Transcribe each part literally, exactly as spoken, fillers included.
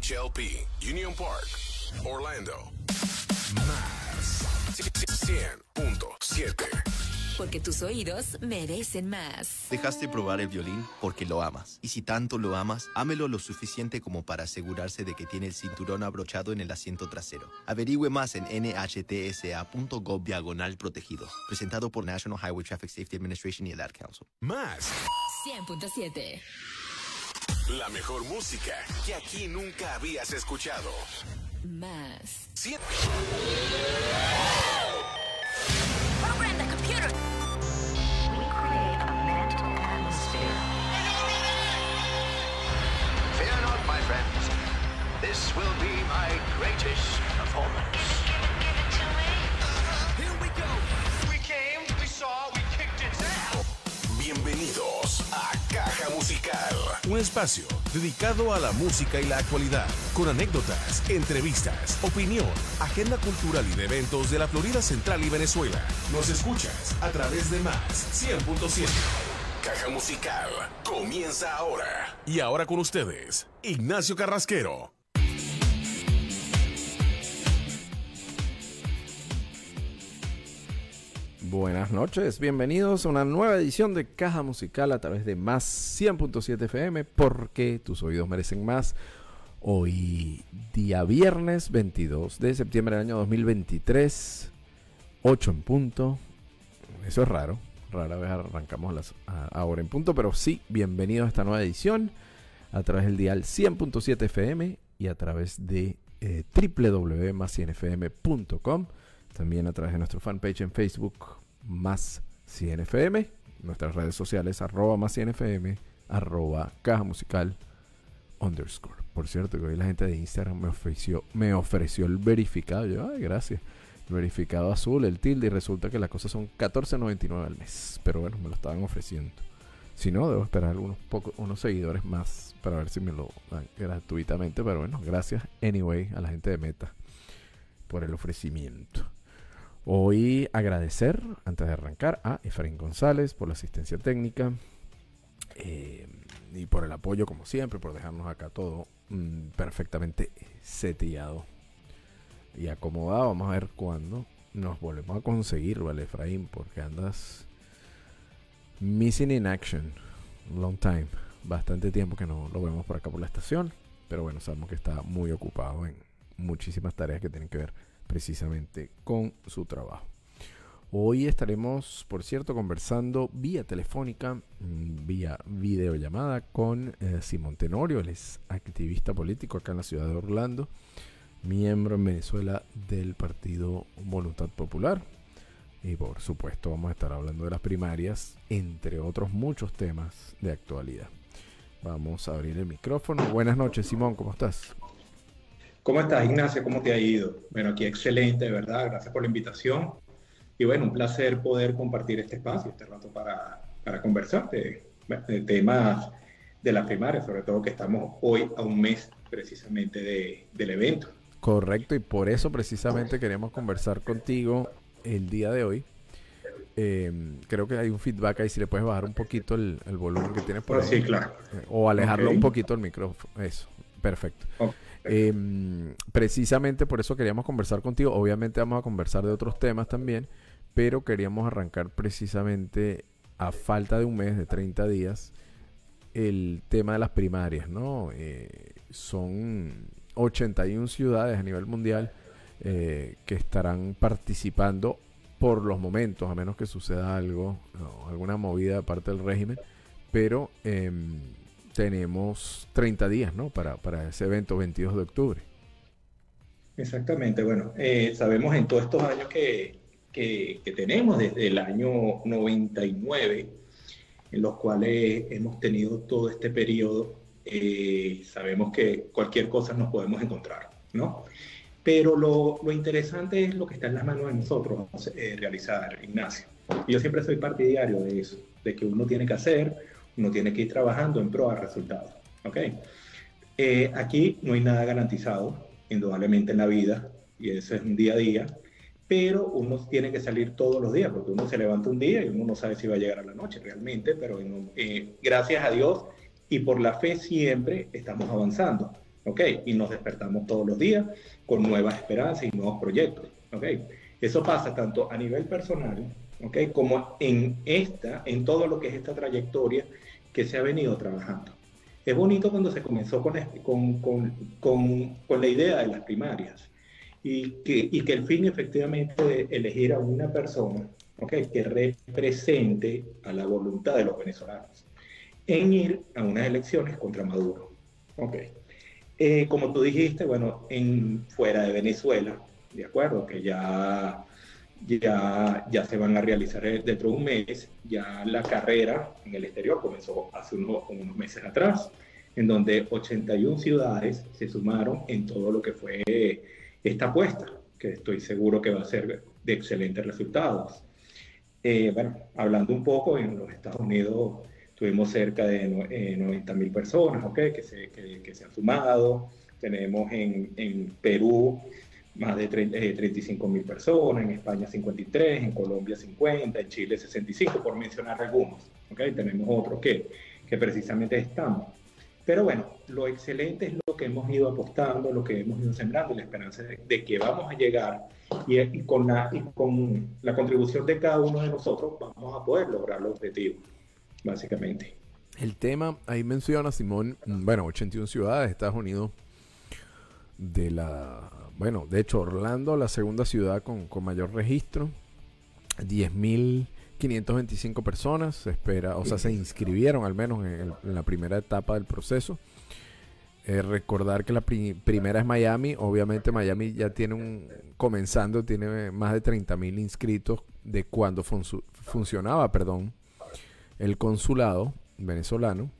H L P, Union Park, Orlando. Más cien punto siete. Porque tus oídos merecen más. Dejaste probar el violín porque lo amas. Y si tanto lo amas, ámelo lo suficiente como para asegurarse de que tiene el cinturón abrochado en el asiento trasero. Averigüe más en N H T S A punto gov diagonal protegidos. Presentado por National Highway Traffic Safety Administration y el Ad Council. Más cien punto siete. La mejor música que aquí nunca habías escuchado. Más Siete. Program the computer. We create a mental atmosphere. Fear not, my friends. This will be my greatest performance. Give it to me. Here we go. We came, we saw, we kicked its ass. Bienvenidos a Caja Musical, un espacio dedicado a la música y la actualidad, con anécdotas, entrevistas, opinión, agenda cultural y de eventos de la Florida Central y Venezuela. Nos escuchas a través de Más cien punto siete. Caja Musical comienza ahora. Y ahora con ustedes, Ignacio Carrasquero. Buenas noches, bienvenidos a una nueva edición de Caja Musical a través de Más cien punto siete F M, porque tus oídos merecen más. Hoy, día viernes veintidós de septiembre del año dos mil veintitrés, ocho en punto. Eso es raro, rara vez arrancamos las, a, ahora en punto, pero sí, bienvenidos a esta nueva edición a través del dial cien punto siete F M y a través de eh, w w w punto más cien f m punto com. También a través de nuestro fanpage en Facebook, Más cien F M. Nuestras redes sociales, arroba Más cien F M, arroba Caja Musical, underscore. Por cierto, que hoy la gente de Instagram me ofreció, me ofreció el verificado. Yo, ay, gracias. El verificado azul, el tilde, y resulta que las cosas son catorce noventa y nueve al mes. Pero bueno, me lo estaban ofreciendo. Si no, debo esperar unos pocos, unos seguidores más para ver si me lo dan gratuitamente. Pero bueno, gracias anyway a la gente de Meta por el ofrecimiento. Hoy agradecer, antes de arrancar, a Efraín González por la asistencia técnica eh, y por el apoyo, como siempre, por dejarnos acá todo mmm, perfectamente seteado y acomodado. Vamos a ver cuándo nos volvemos a conseguir, ¿vale, Efraín? Porque andas missing in action, long time, bastante tiempo que no lo vemos por acá por la estación, pero bueno, sabemos que está muy ocupado en muchísimas tareas que tienen que ver precisamente con su trabajo. Hoy estaremos, por cierto, conversando vía telefónica, vía videollamada con eh, Simón Tenorio. Él es activista político acá en la ciudad de Orlando, miembro en Venezuela del partido Voluntad Popular. Y por supuesto vamos a estar hablando de las primarias, entre otros muchos temas de actualidad. Vamos a abrir el micrófono. Buenas noches, Simón, ¿cómo estás? ¿Cómo estás, Ignacio? ¿Cómo te ha ido? Bueno, aquí excelente, de verdad. Gracias por la invitación. Y bueno, un placer poder compartir este espacio, este rato para, para conversar de, de temas de la primaria, sobre todo que estamos hoy a un mes precisamente de, del evento. Correcto, y por eso precisamente queremos conversar contigo el día de hoy. Eh, creo que hay un feedback ahí, si le puedes bajar un poquito el, el volumen que tienes por oh, ahí. Sí, claro. Eh, o alejarlo okay. un poquito el micrófono. Eso, perfecto. Okay. Eh, precisamente por eso queríamos conversar contigo. Obviamente vamos a conversar de otros temas también, pero queríamos arrancar precisamente a falta de un mes, de treinta días, el tema de las primarias, ¿no? Eh, son ochenta y una ciudades a nivel mundial eh, que estarán participando por los momentos, a menos que suceda algo, no, alguna movida de parte del régimen, pero eh, tenemos treinta días, ¿no? Para, para ese evento veintidós de octubre. Exactamente, bueno, eh, sabemos en todos estos años que, que, que tenemos, desde el año noventa y nueve, en los cuales hemos tenido todo este periodo, eh, sabemos que cualquier cosa nos podemos encontrar, ¿no? Pero lo, lo interesante es lo que está en las manos de nosotros eh, realizar, Ignacio. Y yo siempre soy partidario de eso, de que uno tiene que hacer, uno tiene que ir trabajando en pro de resultados, ¿ok? Eh, aquí no hay nada garantizado, indudablemente en la vida, y eso es un día a día, pero uno tiene que salir todos los días, porque uno se levanta un día y uno no sabe si va a llegar a la noche realmente, pero eh, gracias a Dios y por la fe siempre estamos avanzando. ¿ok? Y nos despertamos todos los días con nuevas esperanzas y nuevos proyectos, ¿ok? Eso pasa tanto a nivel personal, ¿ok? Como en esta, en todo lo que es esta trayectoria que se ha venido trabajando. Es bonito cuando se comenzó con, con, con, con, con la idea de las primarias y que, y que el fin efectivamente de elegir a una persona, ¿okay?, que represente a la voluntad de los venezolanos en ir a unas elecciones contra Maduro. Okay. Eh, como tú dijiste, bueno, en, fuera de Venezuela, de acuerdo, que ya, ya, ya se van a realizar dentro de un mes, ya la carrera en el exterior comenzó hace unos, unos meses atrás, en donde ochenta y una ciudades se sumaron en todo lo que fue esta apuesta, que estoy seguro que va a ser de excelentes resultados. Eh, bueno, hablando un poco, en los Estados Unidos tuvimos cerca de no, eh, noventa mil personas, ¿okay?, que, se, que, que se han sumado. Tenemos en, en Perú más de treinta, eh, treinta y cinco mil personas, en España cincuenta y tres, en Colombia cincuenta, en Chile sesenta y cinco, por mencionar algunos. ¿Okay? Tenemos otros que, que precisamente estamos. Pero bueno, lo excelente es lo que hemos ido apostando, lo que hemos ido sembrando, la esperanza de, de que vamos a llegar y, y, con la, y con la contribución de cada uno de nosotros vamos a poder lograr los objetivos, básicamente. El tema, ahí menciona Simón, bueno, ochenta y una ciudades, Estados Unidos, de la, bueno, de hecho Orlando, la segunda ciudad con, con mayor registro, diez mil quinientas veinticinco personas, se espera, o sea, se inscribieron al menos en, el, en la primera etapa del proceso. Eh, recordar que la pri primera es Miami, obviamente Miami ya tiene un, comenzando, tiene más de treinta mil inscritos de cuando fun funcionaba, perdón, el consulado venezolano.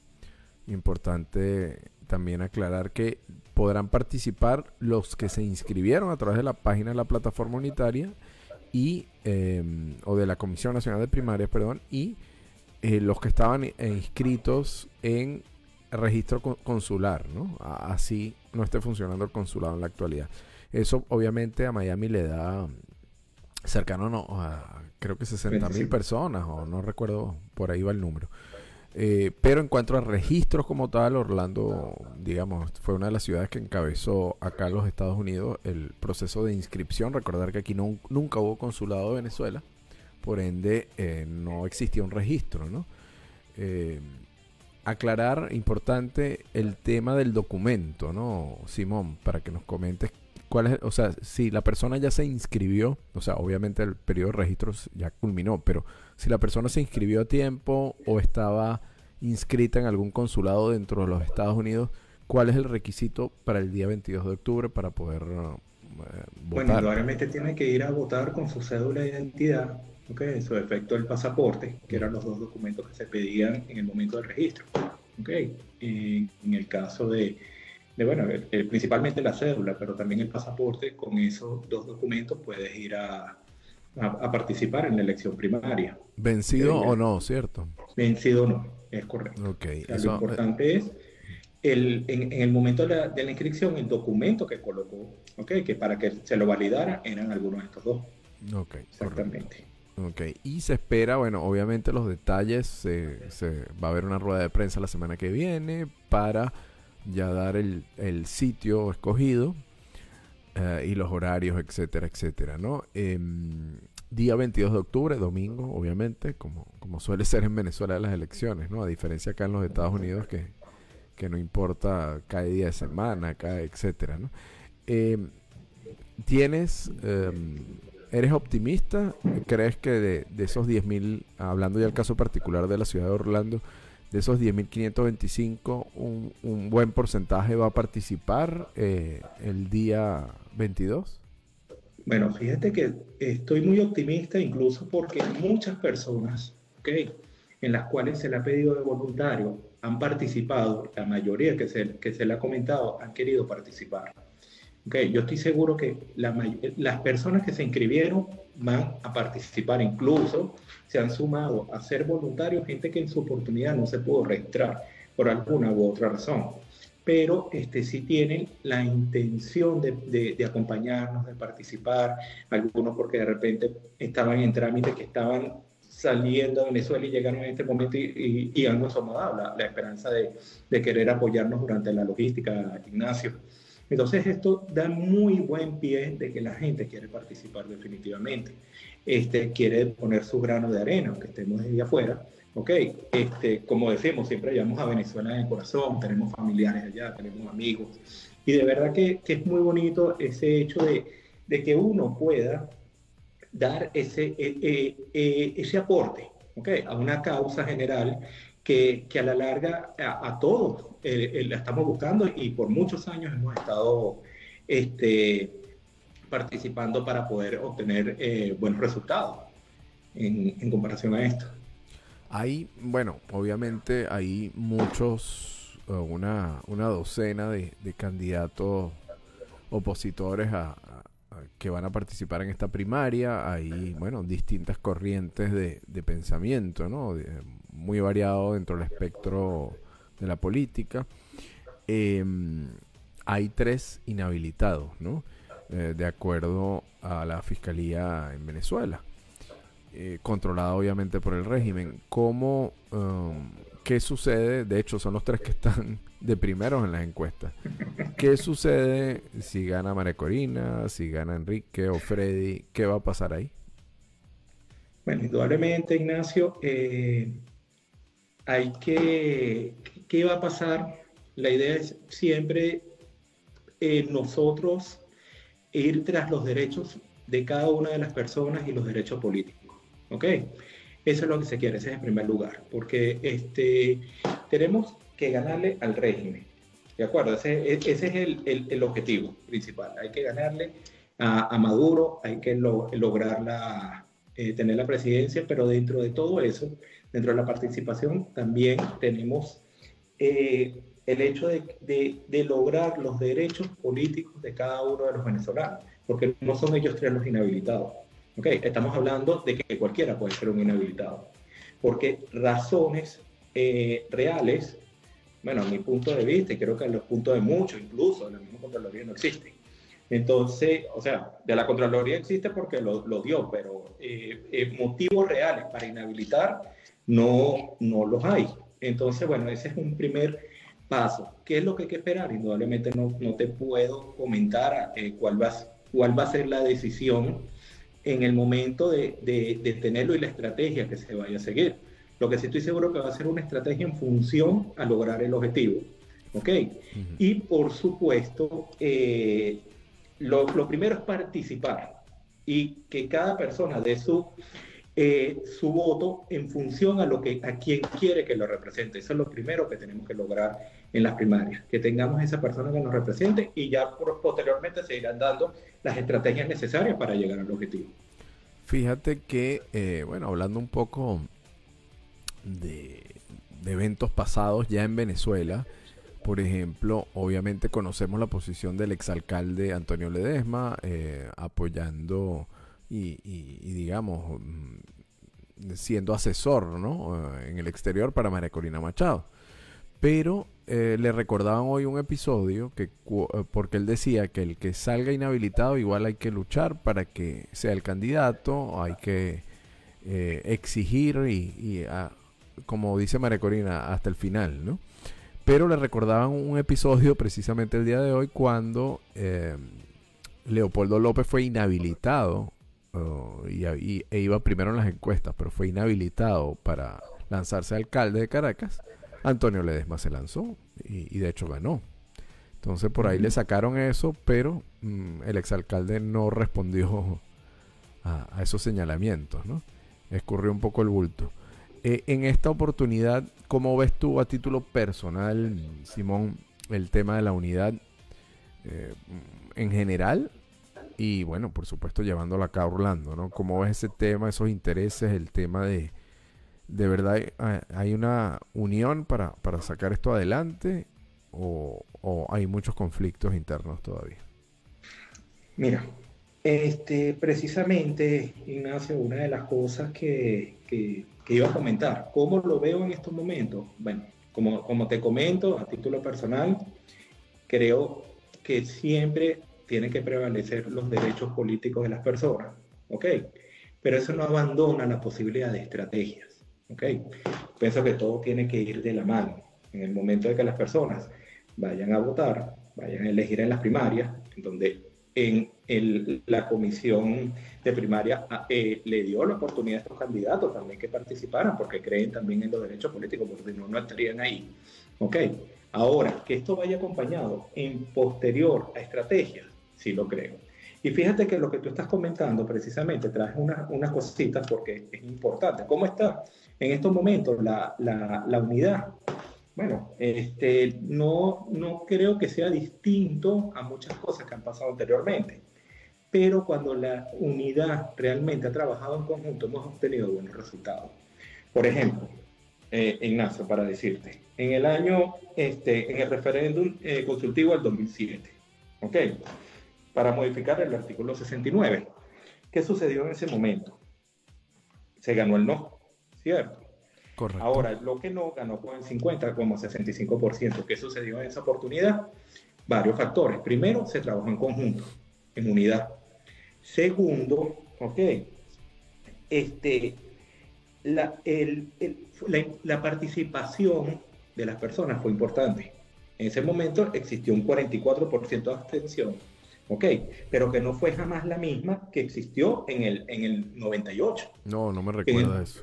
Importante también aclarar que podrán participar los que se inscribieron a través de la página de la plataforma unitaria y eh, o de la Comisión Nacional de Primarias, perdón, y eh, los que estaban eh, inscritos en registro consular, ¿no? Así no esté funcionando el consulado en la actualidad. Eso obviamente a Miami le da cercano no, a creo que sesenta mil personas, o no recuerdo, por ahí va el número. Eh, pero en cuanto a registros como tal, Orlando, digamos, fue una de las ciudades que encabezó acá en los Estados Unidos el proceso de inscripción. Recordar que aquí no, nunca hubo consulado de Venezuela, por ende eh, no existía un registro, ¿no? Eh, aclarar, importante, el tema del documento, ¿no, Simón? Para que nos comentes cuál es, o sea, si la persona ya se inscribió, o sea, obviamente el periodo de registros ya culminó, pero si la persona se inscribió a tiempo o estaba inscrita en algún consulado dentro de los Estados Unidos, ¿cuál es el requisito para el día veintidós de octubre para poder uh, votar? Bueno, indudablemente tiene que ir a votar con su cédula de identidad, ¿okay?, en su efecto el pasaporte, que eran los dos documentos que se pedían en el momento del registro, ¿okay? Y en el caso de, de bueno, eh, principalmente la cédula, pero también el pasaporte, con esos dos documentos puedes ir a, a, a participar en la elección primaria. ¿Vencido ¿Okay? o no, cierto? Vencido o no, es correcto. Okay, o sea, eso, lo importante es el, en, en el momento de la, de la inscripción, el documento que colocó, ¿okay?, que para que se lo validara eran algunos de estos dos. Okay, exactamente. Ok, y se espera, bueno, obviamente los detalles, se, se va a haber una rueda de prensa la semana que viene para ya dar el, el sitio escogido uh, y los horarios, etcétera, etcétera, ¿no? Eh, día veintidós de octubre, domingo, obviamente, como, como suele ser en Venezuela las elecciones, ¿no? A diferencia acá en los Estados Unidos que, que no importa, cae día de semana, cae, etcétera, ¿no? Eh, ¿Tienes... Um, ¿Eres optimista? ¿Crees que de, de esos diez mil, hablando ya del caso particular de la ciudad de Orlando, de esos diez mil quinientos veinticinco, un, un buen porcentaje va a participar eh, el día veintidós? Bueno, fíjate que estoy muy optimista, incluso porque muchas personas, ¿okay?, en las cuales se le ha pedido de voluntario han participado, la mayoría que se, que se le ha comentado han querido participar. Okay, yo estoy seguro que la las personas que se inscribieron van a participar, incluso se han sumado a ser voluntarios, gente que en su oportunidad no se pudo registrar por alguna u otra razón, pero este, sí tienen la intención de, de, de acompañarnos, de participar, algunos porque de repente estaban en trámite que estaban saliendo de Venezuela y llegaron en este momento y, y, y han acomodado la, la esperanza de, de querer apoyarnos durante la logística, Ignacio. Entonces esto da muy buen pie de que la gente quiere participar definitivamente, este, quiere poner su grano de arena, aunque estemos desde afuera. Ok, este, como decimos, siempre llevamos a Venezuela en el corazón, tenemos familiares allá, tenemos amigos, y de verdad que, que es muy bonito ese hecho de, de que uno pueda dar ese, eh, eh, eh, ese aporte, okay, a una causa general que, que a la larga a, a todos eh, eh, la estamos buscando y por muchos años hemos estado este, participando para poder obtener eh, buenos resultados en, en comparación a esto. Hay, bueno, obviamente hay muchos, uh, una, una docena de, de candidatos opositores a, a, a que van a participar en esta primaria. Hay, bueno, distintas corrientes de, de pensamiento, ¿no? De, muy variado dentro del espectro de la política. Eh, hay tres inhabilitados, ¿no? Eh, de acuerdo a la Fiscalía en Venezuela. Eh, controlada obviamente por el régimen. ¿Cómo, um, qué sucede? De hecho, son los tres que están de primeros en las encuestas. ¿Qué sucede si gana María Corina, si gana Enrique o Freddy? ¿Qué va a pasar ahí? Bueno, indudablemente, Ignacio, eh, hay que... ¿Qué va a pasar? La idea es siempre eh, nosotros ir tras los derechos de cada una de las personas y los derechos políticos. ¿Ok? Eso es lo que se quiere, ese es el primer lugar, porque este, tenemos que ganarle al régimen, ¿de acuerdo? Ese, ese es el, el, el objetivo principal, hay que ganarle a, a Maduro, hay que lo, lograr la, eh, tener la presidencia, pero dentro de todo eso, dentro de la participación, también tenemos eh, el hecho de, de, de lograr los derechos políticos de cada uno de los venezolanos, porque no son ellos tres los inhabilitados. Okay, estamos hablando de que cualquiera puede ser un inhabilitado, porque razones eh, reales, bueno, a mi punto de vista, y creo que a los puntos de muchos, incluso de la misma Contraloría, no existen. Entonces, o sea, de la Contraloría existe porque lo, lo dio, pero eh, eh, motivos reales para inhabilitar no, no los hay. Entonces, bueno, ese es un primer paso. ¿Qué es lo que hay que esperar? Indudablemente no, no te puedo comentar eh, cuál, va, cuál va a ser la decisión en el momento de, de, de tenerlo y la estrategia que se vaya a seguir. Lo que sí estoy seguro que va a ser una estrategia en función a lograr el objetivo. ¿Ok? Uh-huh. Y por supuesto, eh, lo, lo primero es participar y que cada persona dé su, eh, su voto en función a, lo que, a quien quiere que lo represente. Eso es lo primero que tenemos que lograr en las primarias, que tengamos esa persona que nos represente y ya por, posteriormente se irán dando las estrategias necesarias para llegar al objetivo. Fíjate que, eh, bueno, hablando un poco de, de eventos pasados ya en Venezuela, por ejemplo, obviamente conocemos la posición del exalcalde Antonio Ledesma, eh, apoyando y, y, y digamos, siendo asesor, ¿no?, en el exterior para María Corina Machado. Pero eh, le recordaban hoy un episodio que porque él decía que el que salga inhabilitado igual hay que luchar para que sea el candidato, hay que eh, exigir y, y a, como dice María Corina, hasta el final, ¿no? Pero le recordaban un episodio precisamente el día de hoy cuando eh, Leopoldo López fue inhabilitado uh, y, y, e iba primero en las encuestas, pero fue inhabilitado para lanzarse a alcalde de Caracas. Antonio Ledesma se lanzó y, y de hecho ganó. Entonces por ahí uh-huh. le sacaron eso, pero mmm, el exalcalde no respondió a, a esos señalamientos, ¿no? Escurrió un poco el bulto. Eh, en esta oportunidad, ¿cómo ves tú a título personal, Simón, el tema de la unidad eh, en general? Y bueno, por supuesto llevándolo acá a Orlando, ¿no? ¿Cómo ves ese tema, esos intereses, el tema de ¿de verdad hay una unión para, para sacar esto adelante o, o hay muchos conflictos internos todavía? Mira, este, precisamente, Ignacio, una de las cosas que, que, que iba a comentar, ¿cómo lo veo en estos momentos? Bueno, como, como te comento, a título personal, creo que siempre tienen que prevalecer los derechos políticos de las personas, ¿ok? pero eso no abandona la posibilidad de estrategias. ¿Ok? Pienso que todo tiene que ir de la mano. En el momento de que las personas vayan a votar, vayan a elegir en las primarias, en donde en el, la comisión de primaria eh, le dio la oportunidad a estos candidatos también que participaran, porque creen también en los derechos políticos, porque no, no estarían ahí. ¿Ok? Ahora, que esto vaya acompañado en posterior a estrategias, sí lo creo. Y fíjate que lo que tú estás comentando precisamente traes unas una cositas porque es importante. ¿Cómo está en estos momentos la, la, la unidad? Bueno, este, no, no creo que sea distinto a muchas cosas que han pasado anteriormente, pero cuando la unidad realmente ha trabajado en conjunto hemos obtenido buenos resultados. Por ejemplo, eh, Ignacio, para decirte, en el año, este, en el referéndum eh, consultivo del dos mil siete, ¿ok? Para modificar el artículo sesenta y nueve, ¿qué sucedió en ese momento? Se ganó el no, ¿cierto? Correcto. Ahora, lo que no ganó con el cincuenta coma sesenta y cinco por ciento. ¿Qué sucedió en esa oportunidad? Varios factores. Primero, se trabajó en conjunto, en unidad. Segundo, ok, este, la, el, el, la, la participación de las personas fue importante. En ese momento existió un cuarenta y cuatro por ciento de abstención, ok, pero que no fue jamás la misma que existió en el, en el noventa y ocho. No, no me recuerda el, eso.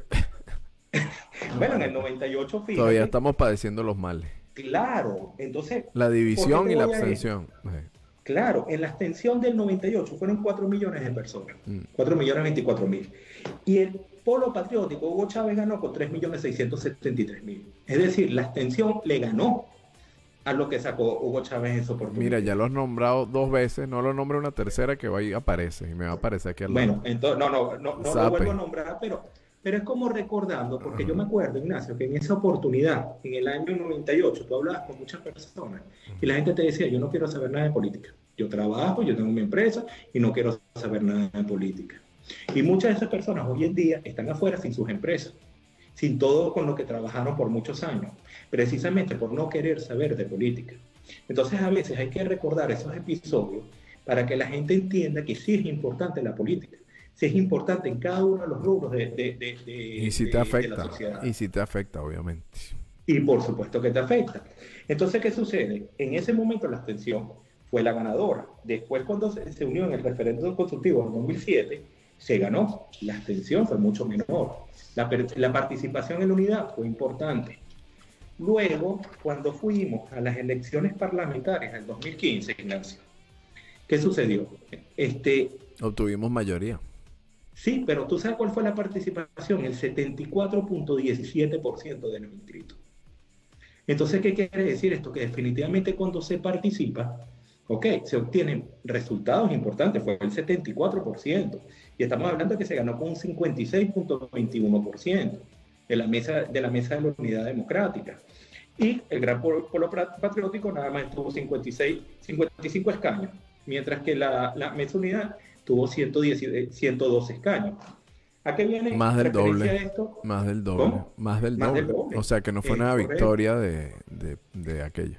Bueno, en el noventa y ocho, fíjate. Todavía estamos padeciendo los males. Claro, entonces... La división y la abstención. Claro, en la abstención del noventa y ocho fueron cuatro millones de personas. Mm. cuatro millones veinticuatro mil. Y el polo patriótico, Hugo Chávez ganó con tres millones seiscientos setenta y tres mil. Es decir, la abstención le ganó a lo que sacó Hugo Chávez en su oportunidad. Mira, ya lo has nombrado dos veces, no lo nombre una tercera que va y aparece. Y me va a aparecer aquí al lado. Bueno, entonces, no, no, no, no lo vuelvo a nombrar, pero... Pero es como recordando, porque yo me acuerdo, Ignacio, que en esa oportunidad, en el año noventa y ocho, tú hablabas con muchas personas y la gente te decía, yo no quiero saber nada de política. Yo trabajo, yo tengo mi empresa y no quiero saber nada de política. Y muchas de esas personas hoy en día están afuera sin sus empresas, sin todo con lo que trabajaron por muchos años, precisamente por no querer saber de política. Entonces a veces hay que recordar esos episodios para que la gente entienda que sí es importante la política. Si es importante en cada uno de los rubros de, de, de, de, y si de, te afecta, de la sociedad. Y si te afecta, obviamente. Y por supuesto que te afecta. Entonces, ¿qué sucede? En ese momento la abstención fue la ganadora. Después, cuando se, se unió en el referéndum consultivo en dos mil siete, se ganó. La abstención fue mucho menor. La, la participación en la unidad fue importante. Luego, cuando fuimos a las elecciones parlamentarias en dos mil quince, Ignacio, ¿qué sucedió? Este, Obtuvimos mayoría. Sí, pero ¿tú sabes cuál fue la participación? El setenta y cuatro punto diecisiete por ciento de los inscritos. Entonces, ¿qué quiere decir esto? Que definitivamente cuando se participa, ok, se obtienen resultados importantes, fue el setenta y cuatro por ciento. Y estamos hablando de que se ganó con un cincuenta y seis punto veintiuno por ciento de la mesa de la mesa de la Unidad Democrática. Y el Gran Polo Patriótico nada más tuvo cincuenta y seis, cincuenta y cinco escaños, mientras que la, la Mesa Unidad tuvo ciento diez, ciento dos escaños. ¿A qué viene? Más del doble. Esto? Más del doble. ¿Cómo? Más del Más doble. del doble. O sea que no fue Es una correcto. victoria de, de, de aquello.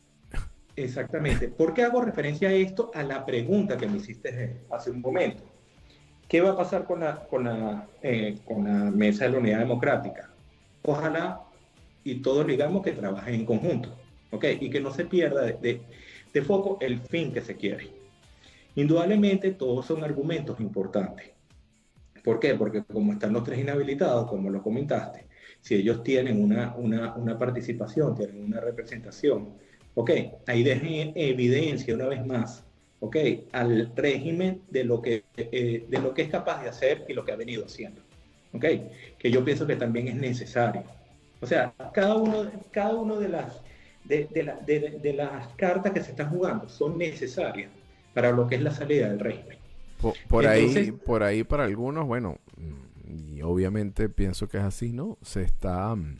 Exactamente. ¿Por qué hago referencia a esto? A la pregunta que me hiciste hace un momento. ¿Qué va a pasar con la, con la, eh, con la Mesa de la Unidad Democrática? Ojalá y todos digamos que trabajen en conjunto, ¿ok? Y que no se pierda de, de, de foco el fin que se quiere. Indudablemente todos son argumentos importantes. ¿Por qué? Porque como están los tres inhabilitados, como lo comentaste, si ellos tienen una, una, una participación, tienen una representación, ok, ahí dejen evidencia una vez más, ok, al régimen de lo que, eh, de lo que es capaz de hacer y lo que ha venido haciendo, ok, que yo pienso que también es necesario. O sea, cada uno, cada uno de las, de, de, la, de, de las cartas que se están jugando son necesarias para lo que es la salida del régimen. Por, por Entonces, ahí, por ahí para algunos, bueno, y obviamente pienso que es así, ¿no? Se está um,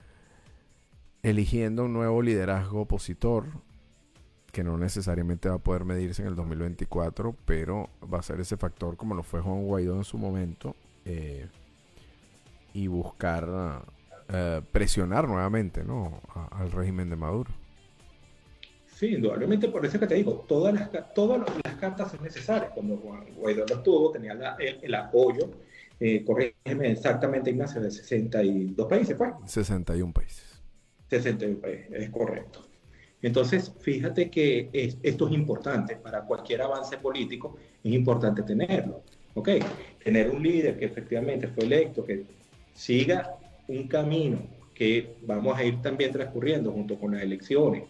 eligiendo un nuevo liderazgo opositor que no necesariamente va a poder medirse en el dos mil veinticuatro, pero va a ser ese factor como lo fue Juan Guaidó en su momento, eh, y buscar uh, presionar nuevamente, ¿no? A, al régimen de Maduro. Sí, indudablemente, por eso que te digo, todas las, todas las cartas son necesarias. Cuando Juan Guaidó lo tuvo, tenía la, el, el apoyo eh, corrígeme exactamente, Ignacio, de sesenta y dos países, pues. sesenta y uno países. sesenta y uno países, es correcto. Entonces, fíjate que es- esto es importante para cualquier avance político, es importante tenerlo, ¿ok? Tener un líder que efectivamente fue electo, que siga un camino que vamos a ir también transcurriendo junto con las elecciones.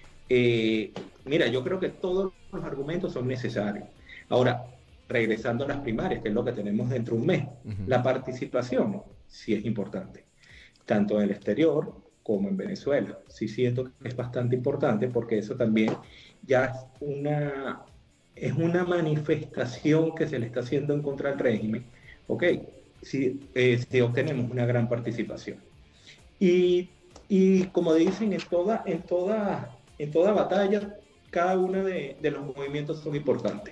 Eh, mira, yo creo que todos los argumentos son necesarios. Ahora, regresando a las primarias, que es lo que tenemos dentro de un mes, Ujú. la participación sí es importante, tanto en el exterior como en Venezuela. Sí siento que es bastante importante porque eso también ya es una, es una manifestación que se le está haciendo en contra del régimen, ¿ok? Si, eh, si obtenemos una gran participación. Y, y como dicen, en toda, en toda, en toda batalla, cada uno de, de los movimientos son importantes.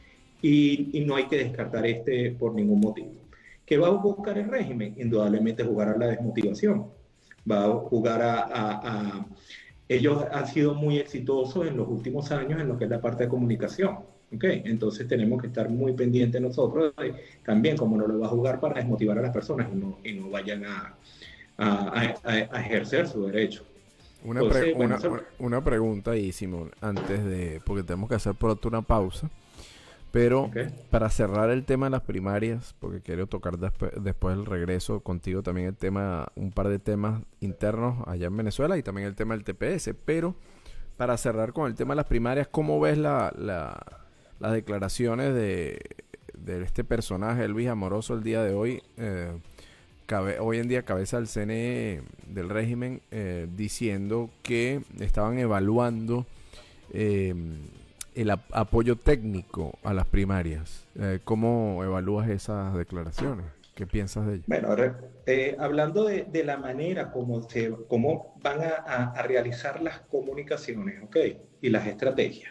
Y, y no hay que descartar este por ningún motivo. ¿Qué va a buscar el régimen? Indudablemente jugar a la desmotivación. Va a jugar a, a- a- Ellos han sido muy exitosos en los últimos años en lo que es la parte de comunicación. ¿Ok? Entonces tenemos que estar muy pendientes nosotros de, también cómo no lo va a jugar para desmotivar a las personas y no, y no vayan a, a- a- a ejercer su derecho. Una, Entonces, pre- bueno, una, eso- una- una pregunta ahí, Simón, antes de, porque tenemos que hacer pronto una pausa, pero Ok. para cerrar el tema de las primarias, porque quiero tocar despe- después del regreso contigo también el tema, un par de temas internos allá en Venezuela y también el tema del T P S, pero para cerrar con el tema de las primarias, ¿cómo ves la, la- las declaraciones de, de este personaje, Elvis Amoroso, el día de hoy? Eh, cabe- hoy en día cabeza del C N E del régimen, eh, diciendo que estaban evaluando eh, el ap- apoyo técnico a las primarias. Eh, ¿Cómo evalúas esas declaraciones? ¿Qué piensas de ellas? Bueno, re- eh, hablando de, de la manera como, se, cómo van a, a- a realizar las comunicaciones, ¿ok? Y las estrategias.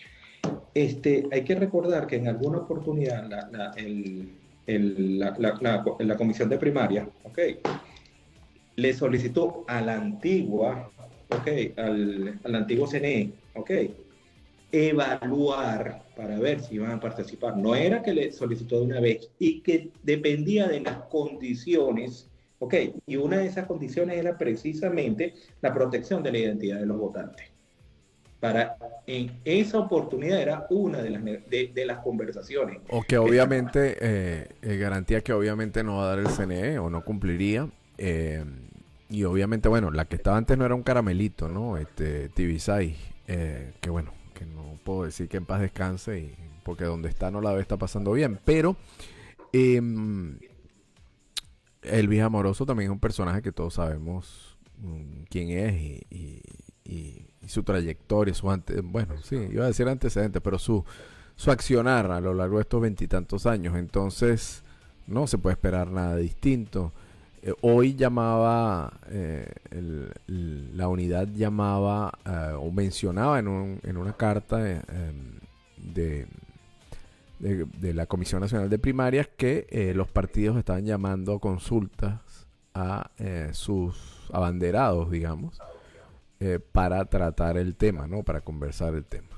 Este, hay que recordar que en alguna oportunidad la, la- el- el- la- la- la- la comisión de primaria, ¿ok? Le solicitó a la antigua, ¿ok? Al, al antiguo C N E, ¿ok? Evaluar para ver si iban a participar. No era que le solicitó de una vez y que dependía de las condiciones, ¿ok? Y una de esas condiciones era precisamente la protección de la identidad de los votantes. Para, en esa oportunidad era una de las, ne- de, de las conversaciones. O que obviamente, eh, eh, garantía que obviamente no va a dar el C N E o no cumpliría. eh, y obviamente, bueno, la que estaba antes no era un caramelito, ¿no? Este, Tibisay, eh, que bueno, que no puedo decir que en paz descanse, y, porque donde está no la debe estar pasando bien. Pero em, Elvis Amoroso también es un personaje que todos sabemos mm, quién es y, y- y- y su trayectoria, su ante, bueno, sí, iba a decir antecedentes, pero su, su accionar a lo largo de estos veintitantos años. Entonces, no se puede esperar nada distinto. Eh, hoy llamaba, eh, el- el- la unidad llamaba eh, o mencionaba en, un- en una carta eh, em, de, de, de la Comisión Nacional de Primarias que eh, los partidos estaban llamando a consultas a eh, sus abanderados, digamos, eh, para tratar el tema, ¿no? Para conversar el tema.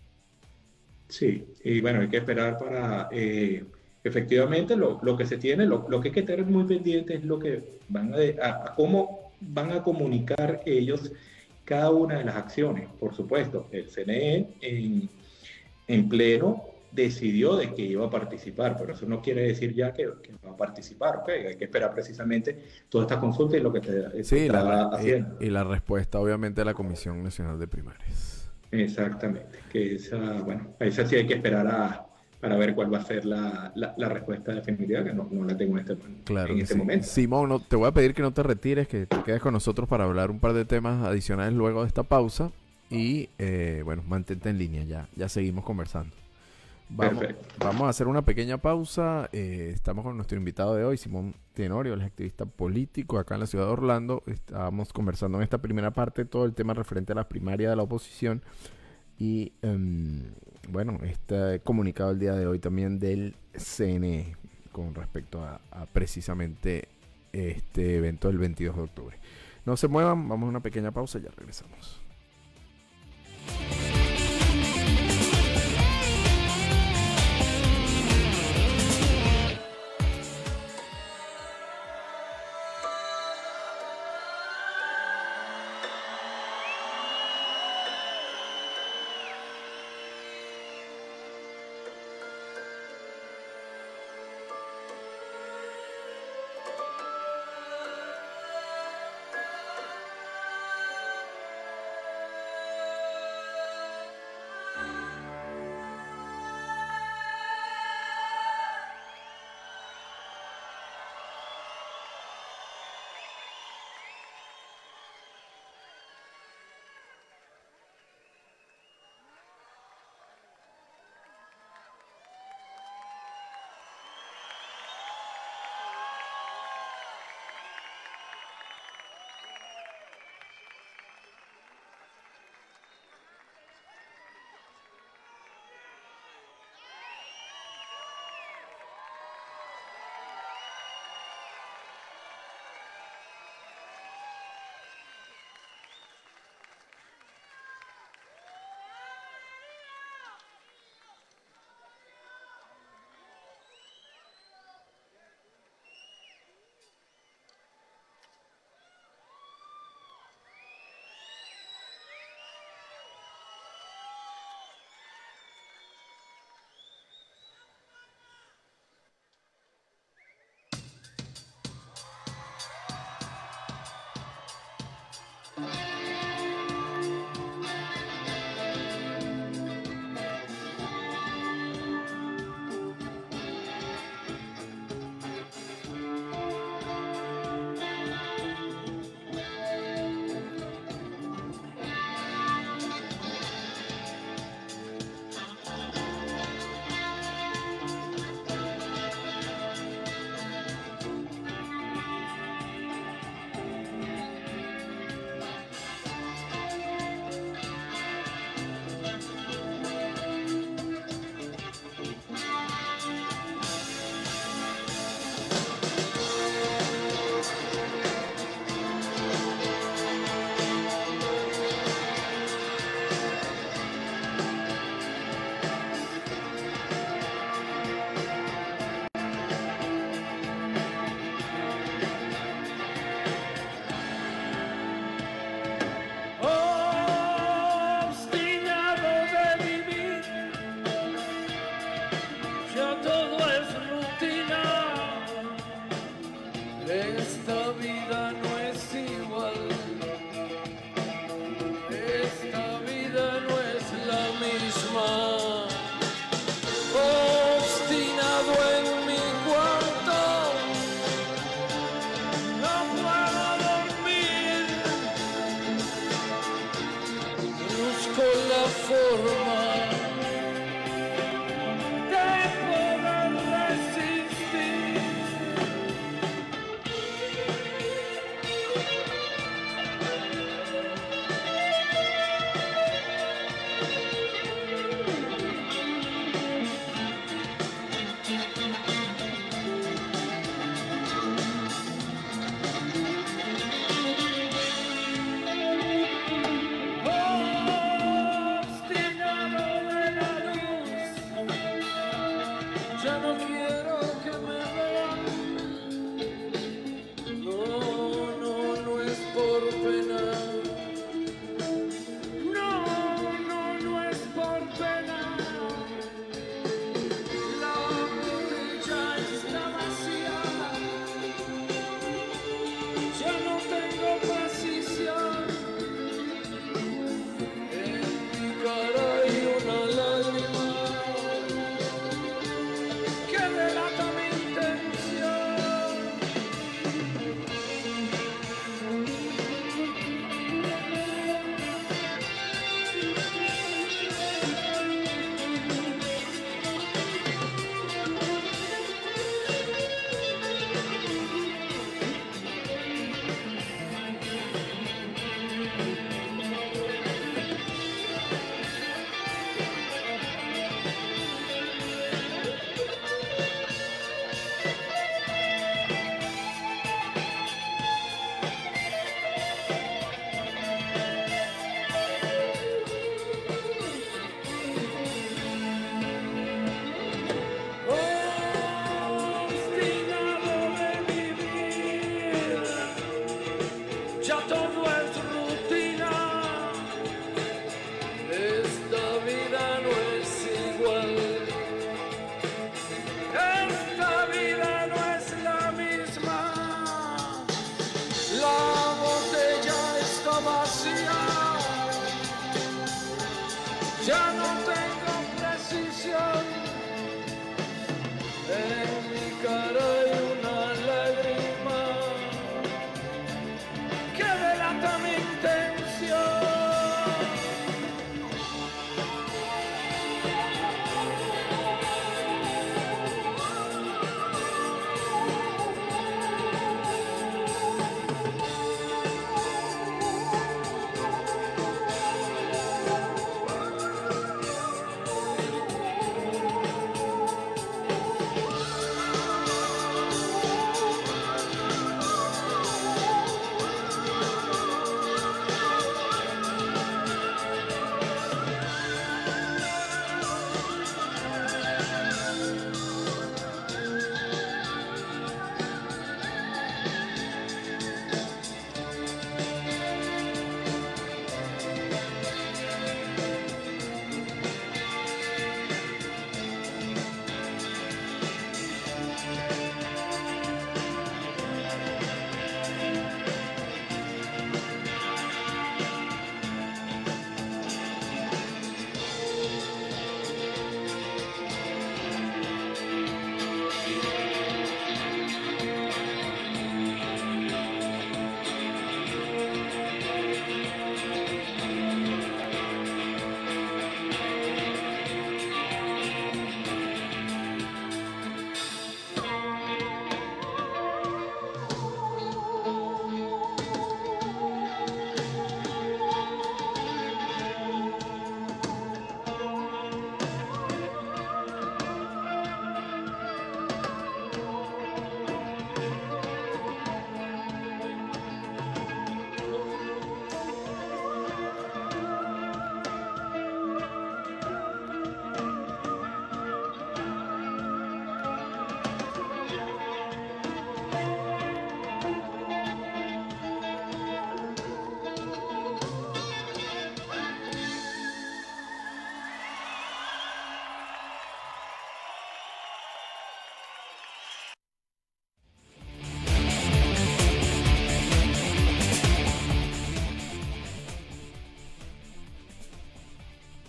Sí, y bueno, hay que esperar para, eh, efectivamente, lo, lo que se tiene, lo, lo que hay que tener muy pendiente es lo que van a, de- a- a cómo van a comunicar ellos cada una de las acciones. Por supuesto, el C N E en, en pleno decidió de que iba a participar, pero eso no quiere decir ya que, que va a participar, ¿ok? Hay que esperar precisamente toda esta consulta y lo que te, Sí, te y la, está re- haciendo. y, y la respuesta obviamente de la Comisión Nacional de Primarias. Exactamente, que esa, bueno, a esa sí hay que esperar a, para ver cuál va a ser la, la, la respuesta definitiva, que no, no la tengo en este, Claro en que este sí. momento. Simón, no, te voy a pedir que no te retires, que te quedes con nosotros para hablar un par de temas adicionales luego de esta pausa. Y eh, bueno, mantente en línea, ya, ya seguimos conversando. Vamos, Perfecto. vamos a hacer una pequeña pausa. eh, estamos con nuestro invitado de hoy, Simón Tenorio, el activista político acá en la ciudad de Orlando. Estábamos conversando en esta primera parte todo el tema referente a las primarias de la oposición. Y em, bueno, este comunicado el día de hoy también del C N E con respecto a, a precisamente este evento del veintidós de octubre. No se muevan, vamos a una pequeña pausa y ya regresamos.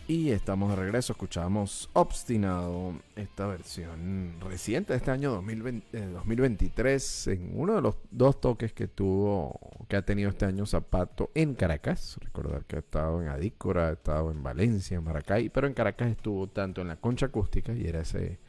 Y estamos de regreso, escuchamos Obstinado, esta versión reciente de este año dos mil veinte, eh, dos mil veintitrés, en uno de los dos toques que tuvo, que ha tenido este año Zapato en Caracas. Recordar que ha estado en Adícora, ha estado en Valencia, en Maracay, pero en Caracas estuvo tanto en la Concha Acústica, y era ese,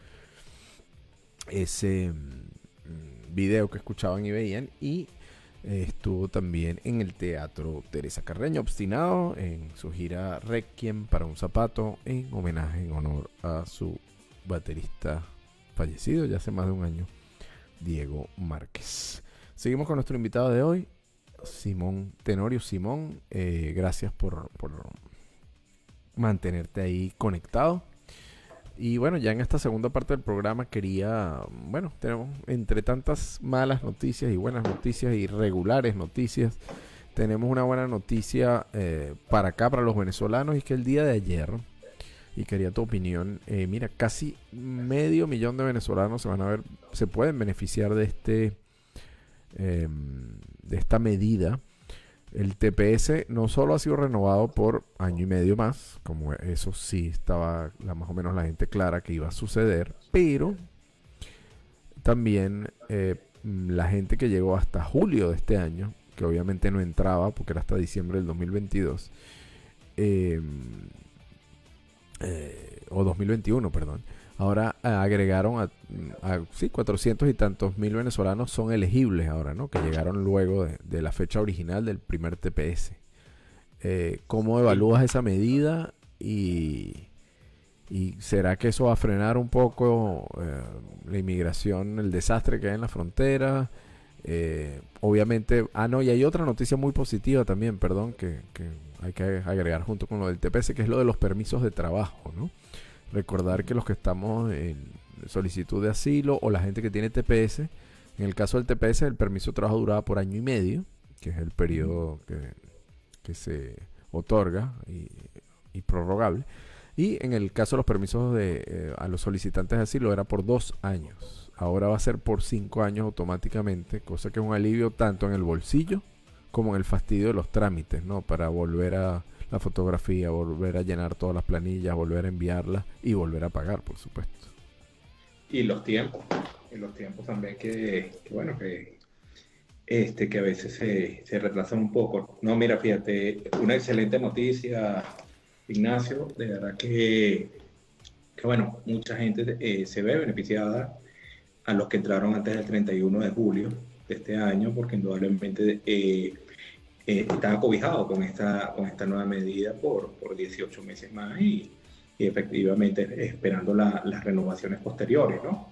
ese mm, video que escuchaban y veían, y Eh, estuvo también en el Teatro Teresa Carreño, Obstinado, en su gira Requiem para un Zapato, en homenaje, en honor a su baterista fallecido ya hace más de un año, Diego Márquez. Seguimos con nuestro invitado de hoy, Simón Tenorio. Simón, eh, gracias por, por mantenerte ahí conectado. Y bueno, ya en esta segunda parte del programa quería, bueno, tenemos entre tantas malas noticias y buenas noticias y regulares noticias, tenemos una buena noticia eh, para acá, para los venezolanos, y es que el día de ayer, y quería tu opinión, eh, mira, casi medio millón de venezolanos se van a ver, se pueden beneficiar de este, eh, de esta medida. El T P S no solo ha sido renovado por año y medio más, como eso sí estaba la, más o menos la gente clara que iba a suceder, pero también eh, la gente que llegó hasta julio de este año, que obviamente no entraba porque era hasta diciembre del dos mil veintidós, eh, eh, o dos mil veintiuno, perdón, ahora eh, agregaron a, a sí, cuatrocientos y tantos mil venezolanos son elegibles ahora, ¿no? Que llegaron luego de, de la fecha original del primer T P S. Eh, ¿Cómo evalúas esa medida? Y, y ¿será que eso va a frenar un poco eh, la inmigración, el desastre que hay en la frontera? Eh, obviamente, ah no, y hay otra noticia muy positiva también, perdón, que, que hay que agregar junto con lo del T P S, que es lo de los permisos de trabajo, ¿no? Recordar que los que estamos en solicitud de asilo o la gente que tiene T P S, en el caso del T P S el permiso de trabajo duraba por año y medio, que es el periodo que, que se otorga y, y prorrogable, y en el caso de los permisos de eh, a los solicitantes de asilo era por dos años, ahora va a ser por cinco años automáticamente, cosa que es un alivio tanto en el bolsillo como en el fastidio de los trámites, ¿no? Para volver a la fotografía, volver a llenar todas las planillas, volver a enviarlas y volver a pagar, por supuesto. Y los tiempos, y los tiempos también que, que bueno, que, este, que a veces se, se retrasan un poco. No, mira, fíjate, una excelente noticia, Ignacio, de verdad que, que bueno, mucha gente eh, se ve beneficiada a los que entraron antes del treinta y uno de julio de este año, porque indudablemente eh, Eh, están acobijados con esta, con esta nueva medida por, por dieciocho meses más y, y efectivamente esperando la, las renovaciones posteriores, ¿no?